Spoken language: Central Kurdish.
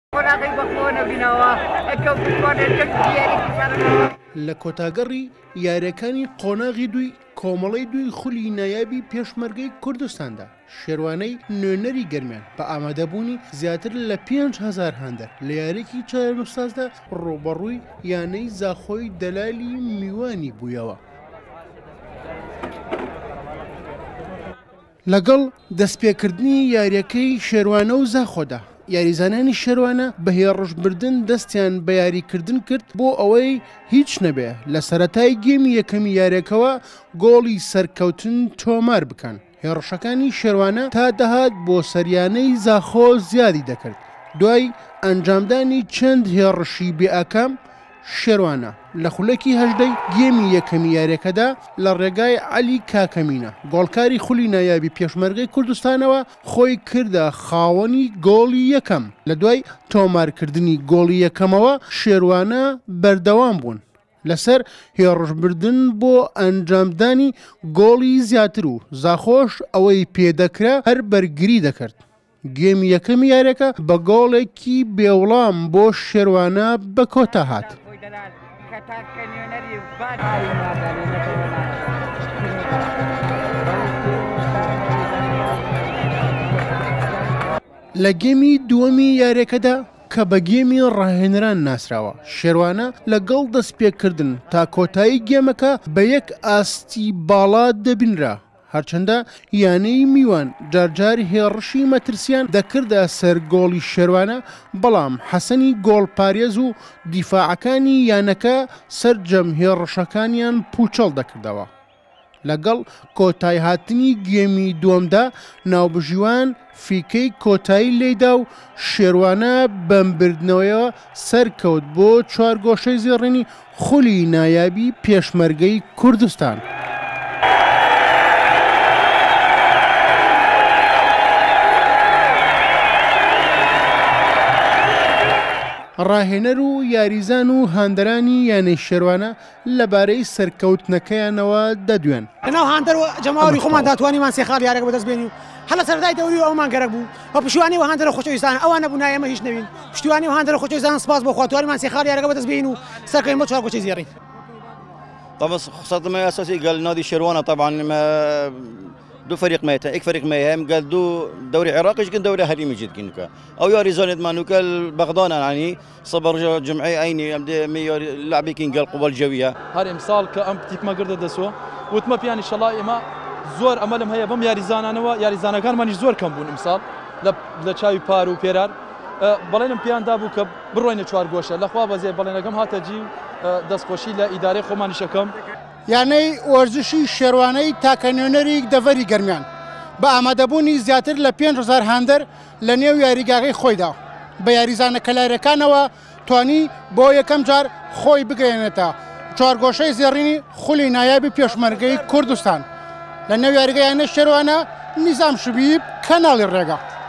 لە کۆتاگەڕی یاریەکانی قۆناغی دوی کۆمەڵەی دوی خولی نایابی پێشمەرگەی کوردستاندا شێروانەی نوێنەری گەرمیان بە ئامادەبوونی زیاتر لە 5,000 هاندەر لە یاریەکی چارەنووسازدا ڕوبەڕووی یانەی زاخۆی دەلالی میوانی بوویەوە. لەگەڵ دەستپێکردنی یاریەکەی شێروانە و زاخۆدا یاریزانانی شێروانە بە هێڕژبردن دەستیان بە یاریکردن کرد بۆ ئەوەی هیچ نەبێ لە سەرەتای گێمی یەکەمی یاریەکەوە گۆڵی سەرکەوتن تۆمار بکەن. هێڕشەکانی شێروانە تا دەهات بۆ سەریانەی زاخۆ زیادی دەکرد. دوای ئەنجامدانی چەند هێڕشی بێئەکام شێروانە لە خولەکی هەژدەی گێمی یەکەمی یاریەکەدا لە ڕێگای عەلی کاکەمینە گۆڵکاری خولی نایابی پێشمەرگەی کوردستانەوە خۆی کردە خاوەنی گۆڵی یەکەم. لە دوای تۆمارکردنی گۆڵی یەکەمەوە شێروانە بەردەوام بوون لەسەر هێڕژبردن بۆ ئەنجامدانی گۆڵی زیاتر و زاخۆش ئەوەی پێدەکرا هەر بەرگری دەکرد. گێمی یەکەمی یاریەکە بە گۆڵێکی بێوڵام بۆ شێروانە بە کۆتا هات. لە گێمی دووەمی یاریەکەدا کە بە گێمی ڕاهێنران ناسراوە شێروانە لەگەڵ دەستپێکردن تا کۆتایی گێمەکە بە یەک ئاستی باڵا دەبینرا. هەرچەندە یانەی میوان جارجار هێڕشی مەترسیان دەکردە سەر گۆڵی شێروانە بەڵام حەسەنی گۆڵپارێز و دیفاعەکانی یانەکە سەرجەم هێڕشەکانیان پوچەڵ دەکردەوە. لەگەڵ کۆتای هاتنی گێمی دووەمدا ناوبژیوان فیکەی کۆتایی لێدا و شێروانە بەمبردنەوەیەوە سەرکەوت بۆ چوارگۆشەی زێڕینی خولی نایابی پێشمەرگەی کوردستان. ڕاهێنەر و یاریزان و هاندەرانی یانەی شێروانە لەبارەی سەرکەوتنەکەیانەوە دەدوێن. لەناو هاندەر و جەماوەری خۆمان داتوانیمان سێخاڵ یارەکە بەدەستبێنی و هەڵە سەردای دەوری و ئەومان گەرەک بوو بە پشتیوانی و هاندەرە خۆشەویستان ئەوان نەبوو ئێمە هیچ نەبین پشتیوانی و هاندەرە خۆشەویستان سپاس بۆ خواتوانیمان سێخاڵ یارەکە بەدەستبێنین و سەرکەوین بۆ چوارگۆشەی زێڕین. طبعا خطة ما أساسي قال نادي شيروانة طبعا ما دو فريق ميتا اك فريق ميهم قال دو دوري عراقي جن دوري هريمي جد كنكا او ياري زون مانوكا البغدان يعني صبر جمعي عيني لاعبي كين قال قبل جويه هر امسال كام تيك ما قرد دسو وتما بيان ان شاء الله اما زور املم هي بم ياري زانانوا ياري زانا كان ماني زور كم بون امسال لا تشاوي بارو بيرار بلينم بيان دابو ك بروين چوار گوشه لخوا بزي بلينكم هاتا جي دسخوشي لا اداره خوماني شكم یانەی وەرزشی شێروانەی تاکەنوێنەری دەڤەری گەرمیان بە ئامادەبوونی زیاتر لە 5,000 هاندەر لە نێو یاریگاغی خۆیدا بە یاریزانە کەلارەکانەوە توانی بۆ یەکەم جار خۆی بگەێنێتە چوارگۆشەی زێڕینی خولی نایابی پێشمەرگەی کوردستان لە نێو یاریگایانە شێروانە نیزام شبیب کەناڵی ڕێگە.